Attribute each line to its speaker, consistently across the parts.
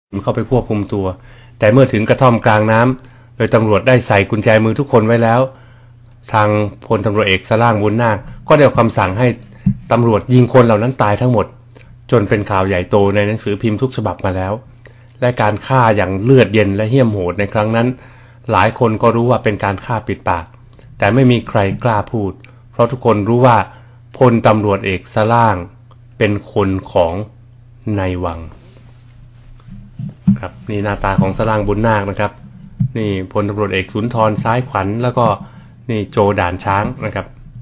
Speaker 1: เข้าไปควบคุมตัวแต่เมื่อถึงกระท่อมกลางน้ำโดยตำรวจได้ใส่กุญแจมือทุกคนไว้แล้วทางพลตำรวจเอกสร่างบุญนาคก็ได้คำสั่งให้ตำรวจยิงคนเหล่านั้นตายทั้งหมดจนเป็นข่าวใหญ่โตในหนังสือพิมพ์ทุกฉบับมาแล้วและการฆ่าอย่างเลือดเย็นและเหี้ยมโหดในครั้งนั้นหลายคนก็รู้ว่าเป็นการฆ่าปิดปากแต่ไม่มีใครกล้าพูดเพราะทุกคนรู้ว่าพลตำรวจเอกสร่างเป็นคนของนายวังครับนี่หน้าตาของสร่างบุญนาคนะครับนี่พลตำรวจเอกสุนทรซ้ายขวัญแล้วก็นี่โจด่านช้างนะครับ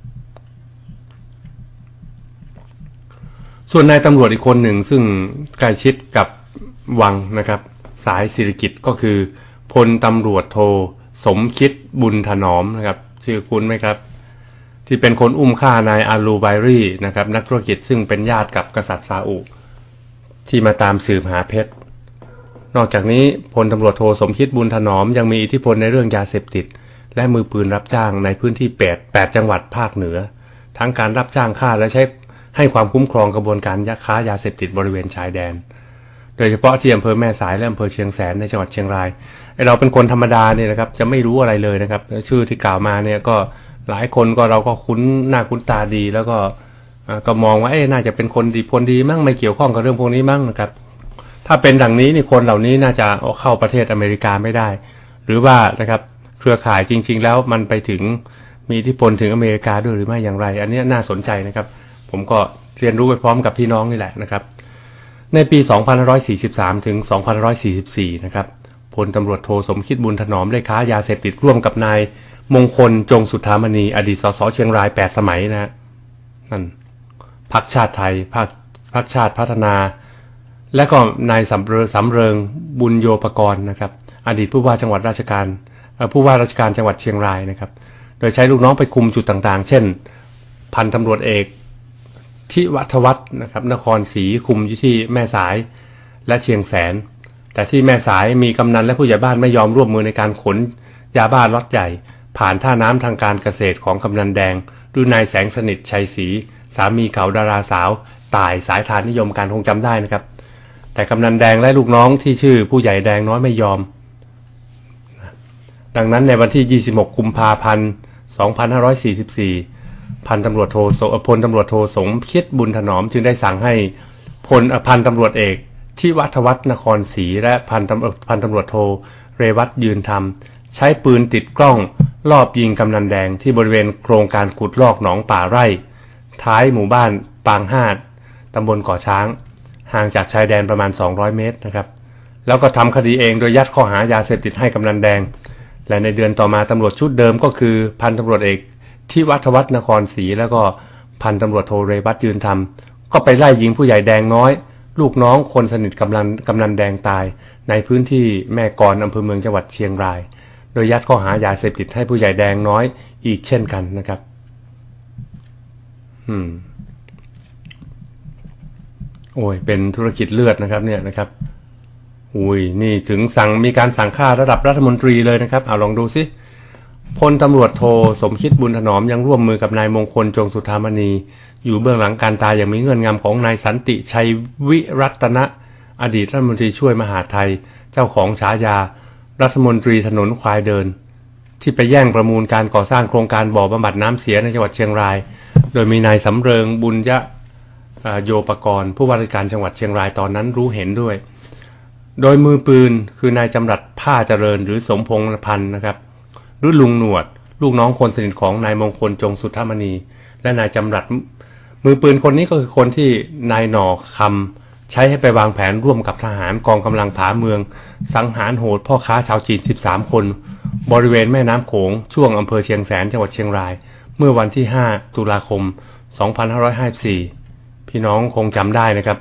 Speaker 1: ส่วนนายตำรวจอีกคนหนึ่งซึ่งใกล้ชิดกับวังนะครับสายศิริกิติ์ก็คือพลตำรวจโทสมคิดบุญถนอมนะครับชื่อคุ้นไหมครับที่เป็นคนอุ้มฆ่านายอาลูไบรีนะครับนักธุรกิจซึ่งเป็นญาติกับกษัตริย์ซาอุที่มาตามสืบหาเพชรนอกจากนี้พลตำรวจโทสมคิดบุญถนอมยังมีอิทธิพลในเรื่องยาเสพติดและมือปืนรับจ้างในพื้นที่8จังหวัดภาคเหนือทั้งการรับจ้างฆ่าและใช้ให้ความคุ้มครองกระบวนการค้ายาเสพติดบริเวณชายแดนโดยเฉพาะที่อำเภอแม่สายและอำเภอเชียงแสนในจังหวัดเชียงรายเราเป็นคนธรรมดาเนี่ยนะครับจะไม่รู้อะไรเลยนะครับชื่อที่กล่าวมาเนี่ยก็หลายคนก็เราก็คุ้นหน้าคุ้นตาดีแล้วก็มองว่าน่าจะเป็นคนดีมั่งไม่เกี่ยวข้องกับเรื่องพวกนี้มั่งนะครับถ้าเป็นดังนี้นี่คนเหล่านี้น่าจะเข้าประเทศอเมริกาไม่ได้หรือว่านะครับเครือข่ายจริงๆแล้วมันไปถึงมีอิทธิพลถึงอเมริกาด้วยหรือไม่อย่างไรอันนี้น่าสนใจนะครับผมก็เรียนรู้ไปพร้อมกับพี่น้องนี่แหละนะครับในปี2543ถึง2544นะครับพลตำรวจโทสมคิดบุญถนอมได้ค้ายาเสพติดร่วมกับนายมงคลจงสุทธามณีอดีตสสเชียงราย8สมัยนะนั่นพรรคชาติไทยพรรคชาติพัฒนาและก็นายสำเริงบุญโยปกรณ์นะครับอดีตผู้ว่าราชการจังหวัดเชียงรายนะครับโดยใช้ลูกน้องไปคุมจุดต่างๆเช่นพันตำรวจเอกทิวัฒวัฒน์นะครับนครศรีคุมอยู่ที่แม่สายและเชียงแสนแต่ที่แม่สายมีกำนันและผู้ใหญ่บ้านไม่ยอมร่วมมือในการขนยาบ้าล็อตใหญ่ผ่านท่าน้ำทางการเกษตรของกำนันแดงด้วยนายแสงสนิทชัยศรีสามีเขาดาราสาวต่ายสายทานนิยมการคงจำได้นะครับแต่กำนันแดงและลูกน้องที่ชื่อผู้ใหญ่แดงน้อยไม่ยอมดังนั้นในวันที่26กุมภาพันธ์2544พลตำรวจโทสมคิดบุญถนอมจึงได้สั่งให้พันตำรวจเอกที่วัฒวัฒน์นครศรีและพันตำรวจโทเรวัตยืนธรรมใช้ปืนติดกล้องลอบยิงกำนันแดงที่บริเวณโครงการขุดลอกหนองป่าไร่ท้ายหมู่บ้านปางฮาดตำบลก่อช้างห่างจากชายแดนประมาณ200 เมตรนะครับแล้วก็ทำคดีเองโดยยัดข้อหายาเสพติดให้กำนันแดงและในเดือนต่อมาตำรวจชุดเดิมก็คือพันตำรวจเอกที่วัฒวัฒน์นครศรีแล้วก็พันตำรวจโทเรวัตยืนธรรมก็ไปไล่ยิงผู้ใหญ่แดงน้อยลูกน้องคนสนิทกำนันแดงตายในพื้นที่แม่กลอำเภอเมืองจังหวัดเชียงรายโดยยัดข้อหายาเสพติดให้ผู้ใหญ่แดงน้อยอีกเช่นกันนะครับโอ้ยเป็นธุรกิจเลือดนะครับเนี่ยนะครับนี่ถึงมีการสั่งฆ่าระดับรัฐมนตรีเลยนะครับเอาลองดูสิพลตำรวจโทสมคิดบุญถนอมยังร่วมมือกับนายมงคลจงสุทธามณีอยู่เบื้องหลังการตายอย่างมีเงื่อนงำของนายสันติชัยวิรัตนะอดีตรัฐมนตรีช่วยมหาดไทยเจ้าของฉายารัฐมนตรีถนนควายเดินที่ไปแย่งประมูลการก่อสร้างโครงการบ่อบำบัดน้ำเสียในจังหวัดเชียงรายโดยมีนายสำเริงบุญโยปกรณ์ผู้ว่าราชการจังหวัดเชียงรายตอนนั้นรู้เห็นด้วยโดยมือปืนคือนายจำรัดผ้าเจริญหรือสมพงษ์พันธ์นะครับหรือลุงหนวดลูกน้องคนสนิทของนายมงคลจงสุทธามณีและนายจำรัดมือปืนคนนี้ก็คือคนที่นายหน่อคำใช้ให้ไปวางแผนร่วมกับทหารกองกำลังผาเมืองสังหารโหดพ่อค้าชาวจีน13คนบริเวณแม่น้ำโขงช่วงอำเภอเชียงแสนจังหวัดเชียงรายเมื่อวันที่5ตุลาคม2554พี่น้องคงจำได้นะครับ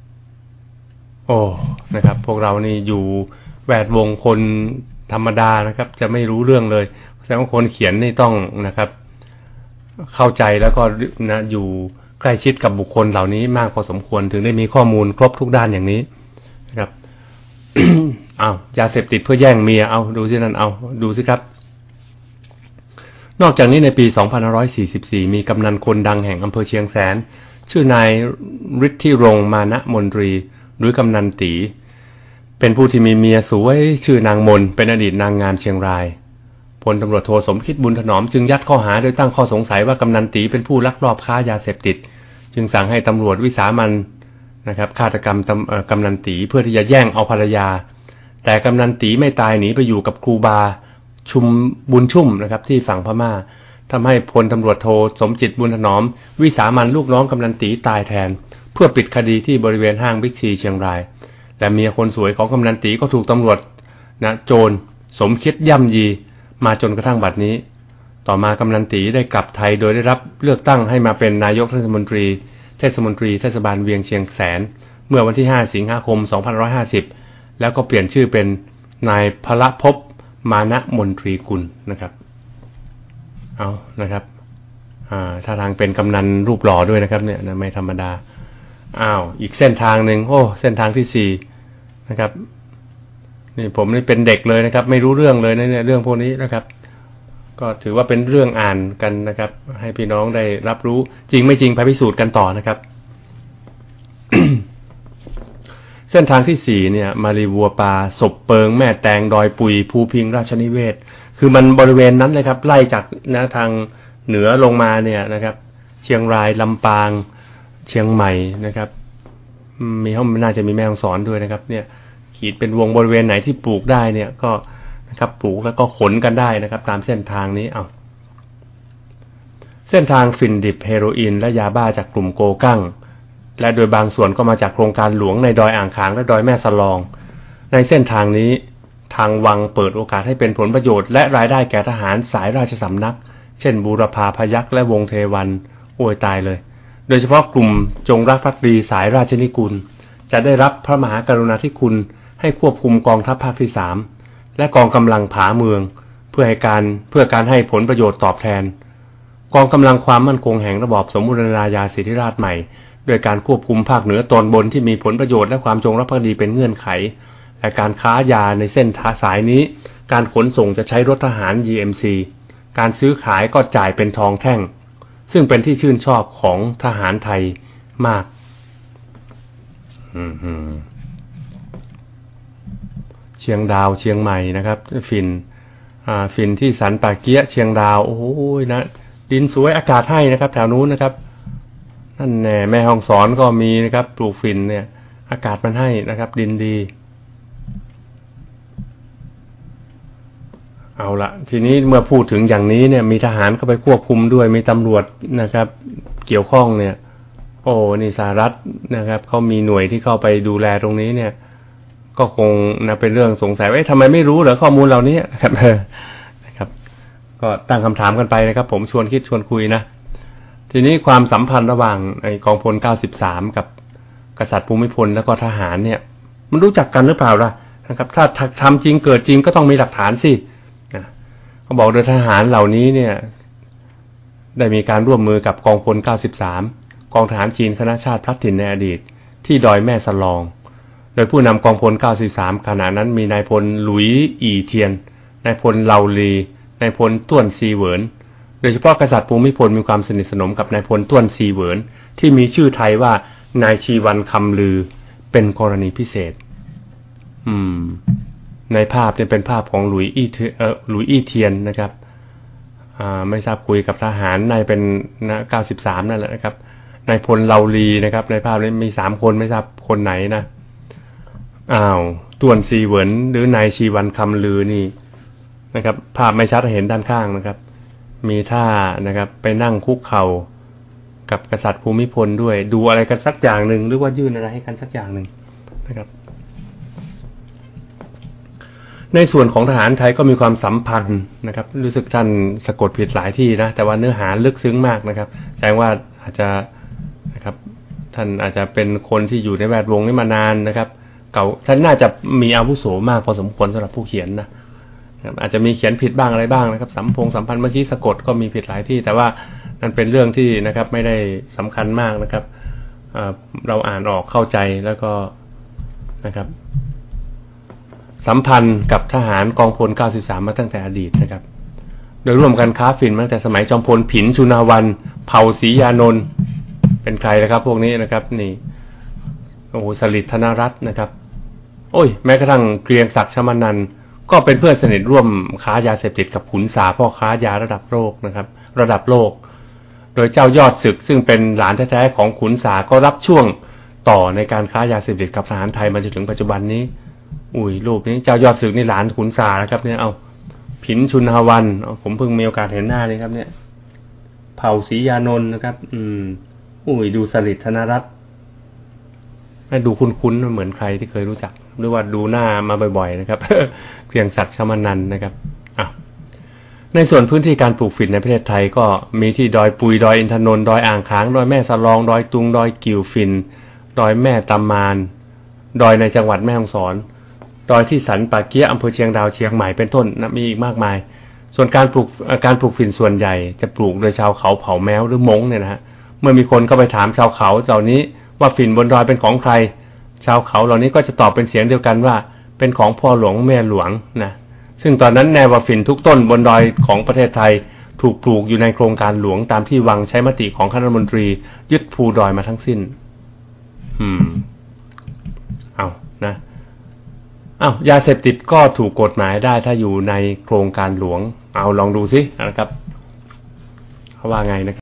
Speaker 1: นะครับพวกเรานี่อยู่แวดวงคนธรรมดานะครับจะไม่รู้เรื่องเลยแสดงว่าคนเขียนนี่ต้องนะครับเข้าใจแล้วก็อยู่ใกล้ชิดกับบุคคลเหล่านี้มากพอสมควรถึงได้มีข้อมูลครบทุกด้านอย่างนี้นะครับ ยาเสพติดเพื่อแย่งเมียดูสินั่นดูสิครับนอกจากนี้ในปี2544มีกำนันคนดังแห่งอำเภอเชียงแสนชื่อนายฤทธิรงค์มานะมนตรีหรือกำนันตีเป็นผู้ที่มีเมียสวยชื่อนางมนเป็นอดีตนางงามเชียงรายพลตำรวจโทสมคิดบุญถนอมจึงยัดข้อหาโดยตั้งข้อสงสัยว่ากำนันตีเป็นผู้ลักลอบค้ายาเสพติดจึงสั่งให้ตำรวจวิสามัญนะครับฆาตกรรมกำนันตีเพื่อที่จะแย่งเอาภรรยาแต่กำนันตีไม่ตายหนีไปอยู่กับครูบาชุมบุญชุ่มนะครับที่ฝั่งพม่าทำให้พลตำรวจโทสมจิตบุญถนอมวิสามัญลูกน้องกำนันตีตายแทนเพื่อปิดคดีที่บริเวณห้างบิ๊กซีเชียงรายและเมียคนสวยของกำนันตีก็ถูกตำรวจโจรสมคิดย่ำยีมาจนกระทั่งบัดนี้ต่อมากำนันตีได้กลับไทยโดยได้รับเลือกตั้งให้มาเป็นนายกเทศมนตรีเทศบาลเวียงเชียงแสนเมื่อวันที่5 สิงหาคม 2550แล้วก็เปลี่ยนชื่อเป็นนายพละภพมานะมนตรีกุลนะครับเอานะครับถ้าทางเป็นกำนันรูปหล่อด้วยนะครับเนี่ยนะไม่ธรรมดาอีกเส้นทางหนึ่งเส้นทางที่4นะครับนี่ผมนี่เป็นเด็กเลยนะครับไม่รู้เรื่องเลยนะเนี่ยเรื่องพวกนี้นะครับก็ถือว่าเป็นเรื่องอ่านกันนะครับให้พี่น้องได้รับรู้จริงไม่จริงไปพิสูจน์กันต่อนะครับ เส้นทางที่4เนี่ยมารีวัวปลาศพเปิงแม่แตงดอยปุยภูพิงราชนิเวศคือมันบริเวณนั้นเลยครับไล่จากทางเหนือลงมาเนี่ยนะครับเชียงรายลำปางเชียงใหม่นะครับน่าจะมีแม่ฮ่องสอนด้วยนะครับเนี่ยขีดเป็นวงบริเวณไหนที่ปลูกได้เนี่ยก็นะครับปลูกแล้วก็ขนกันได้นะครับตามเส้นทางนี้เส้นทางฝิ่นดิบเฮโรอีนและยาบ้าจากกลุ่มโกกั้งและโดยบางส่วนก็มาจากโครงการหลวงในดอยอ่างขางและดอยแม่สลองในเส้นทางนี้ทางวังเปิดโอกาสให้เป็นผลประโยชน์และรายได้แก่ทหารสายราชสำนักเช่นบูรพาพยัคฆ์และวงเทวันโอ้ยตายเลยโดยเฉพาะกลุ่มจงรักภักดีสายราชนิกุลจะได้รับพระมหากรุณาธิคุณให้ควบคุมกองทัพภาคที่3และกองกำลังผาเมืองเพื่อการให้ผลประโยชน์ตอบแทนกองกำลังความมั่นคงแห่งระบอบสมบูรณาญาสิทธิราชย์ใหม่โดยการควบคุมภาคเหนือตอนบนที่มีผลประโยชน์และความจงรักภักดีเป็นเงื่อนไขและการค้ายาในเส้นทางสายนี้การขนส่งจะใช้รถทหาร GMC การซื้อขายก็จ่ายเป็นทองแท่งซึ่งเป็นที่ชื่นชอบของทหารไทยมากเชียงดาวเชียงใหม่นะครับฝิ่นที่สันป่าเกี้ยเชียงดาวโอ้ยนะดินสวยอากาศให้นะครับแถวนู้นนะครับนั่นแน่แม่ฮ่องสอนก็มีนะครับปลูกฝิ่นเนี่ยอากาศมันให้นะครับดินดีเอาละทีนี้เมื่อพูดถึงอย่างนี้เนี่ยมีทหารเข้าไปควบคุมด้วยมีตำรวจนะครับเกี่ยวข้องเนี่ยนี่สหรัฐนะครับเขามีหน่วยที่เข้าไปดูแลตรงนี้เนี่ยก็คงเป็นเรื่องสงสัยว่าทำไมไม่รู้เหรอข้อมูลเหล่านี้นะครับก็ตั้งคำถามกันไปนะครับผมชวนคิดชวนคุยนะทีนี้ความสัมพันธ์ระหว่างกองพล93กับกษัตริย์ภูมิพลแล้วก็ทหารเนี่ยมันรู้จักกันหรือเปล่าล่ะนะครับถ้าทำจริงเกิดจริงก็ต้องมีหลักฐานสิเขาบอกโดยทหารเหล่านี้เนี่ยได้มีการร่วมมือกับกองพล93กองทหารจีนคณะชาติพลัดถิ่นในอดีตที่ดอยแม่สลองโดยผู้นำกองพล93ขณะนั้นมีนายพลหลุยอีเทียนนายพลเหลาลีนายพลต้วนซีเหวินโดยเฉพาะกษัตริย์ภูมิพลมีความสนิทสนมกับนายพลต้วนซีเหวินที่มีชื่อไทยว่านายชีวันคำลือเป็นกรณีพิเศษในภาพเนี่ยเป็นภาพของหลุยอี้เทียนนะครับไม่ทราบคุยกับทหารนายเป็น93นั่นแหละนะครับนายพลเหลาลีนะครับในภาพนี้มี3คนไม่ทราบคนไหนนะต้วนซีเหวินหรือนายชีวันคำลือนี่นะครับภาพไม่ชัดเห็นด้านข้างนะครับมีท่านะครับไปนั่งคุกเข่ากับกษัตริย์ภูมิพลด้วยดูอะไรกันสักอย่างหนึ่งหรือว่ายื่นอะไรให้กันสักอย่างหนึ่งนะครับในส่วนของทหารไทยก็มีความสัมพันธ์นะครับรู้สึกท่านสะกดผิดหลายที่นะแต่ว่าเนื้อหาลึกซึ้งมากนะครับแสดงว่าอาจจะนะครับท่านอาจจะเป็นคนที่อยู่ในแวดวงนี้มานานนะครับท่านน่าจะมีอาวุโสมากพอสมควรสำหรับผู้เขียนนะอาจจะมีเขียนผิดบ้างอะไรบ้างนะครับสัมพันธ์เมื่อกี้สะกดก็มีผิดหลายที่แต่ว่านั่นเป็นเรื่องที่นะครับไม่ได้สำคัญมากนะครับเราอ่านออกเข้าใจแล้วก็นะครับสัมพันธ์กับทหารกองพล93มาตั้งแต่อดีตนะครับโดยร่วมกันค้าฝิ่นมาตั้งแต่สมัยจอมพลผินชุนาวันเผ่าศรียานนท์เป็นใครนะครับพวกนี้นะครับนี่สฤษดิ์ธนรัตน์นะครับโอ้ยแม้กระทั่งเกรียงศักดิ์ชมานันท์ก็เป็นเพื่อนสนิทร่วมค้ายาเสพติดกับขุนสาพ่อค้ายาระดับโลกนะครับ ระดับโลกโดยเจ้ายอดศึกซึ่งเป็นหลานแท้ๆของขุนสาก็รับช่วงต่อในการค้ายาเสพติดกับทหารไทยมาจนถึงปัจจุบันนี้อุ้ยรูปนี้เจ้ายอดศึกนี่หลานขุนสานะครับเนี่ยเอาผินชุนหวันผมเพิ่งมีโอกาสเห็นหน้านี่ครับเนี่ยเผ่าศรียานนท์นะครับอุ้ยดูสฤษดิ์ธนรัตน์ให้ดูคุ้นๆเหมือนใครที่เคยรู้จักหรือว่าดูหน้ามาบ่อยๆนะครับ เกรียงศักดิ์ชมานันท์นะครับในส่วนพื้นที่การปลูกฝิ่นในประเทศไทยก็มีที่ดอยปุยดอยอินทนนท์ดอยอ่างขางดอยแม่สลองดอยตุงดอยกิ่วฝิ่นดอยแม่ตำมานดอยในจังหวัดแม่ฮ่องสอนดอยที่สันป่าเกี้ยอำเภอเชียงดาวเชียงใหม่เป็นต้นนะมีอีกมากมายส่วนการปลูกฝิ่นส่วนใหญ่จะปลูกโดยชาวเขาเผ่าแม้วหรือม้งเนี่ยนะฮะเมื่อมีคนเข้าไปถามชาวเขาเหล่านี้ว่าฝิ่นบนดอยเป็นของใครชาวเขาเหล่านี้ก็จะตอบเป็นเสียงเดียวกันว่าเป็นของพ่อหลวงแม่หลวงนะซึ่งตอนนั้นแนวว่าฝิ่นทุกต้นบนดอยของประเทศไทยถูกปลูกอยู่ในโครงการหลวงตามที่วังใช้มติของคณะรัฐมนตรียึดภูดอยมาทั้งสิ้นยาเสพติดก็ถูกกฎหมายได้ถ้าอยู่ในโครงการหลวงเอาลองดูสินะครับเขาว่าไงนะครับ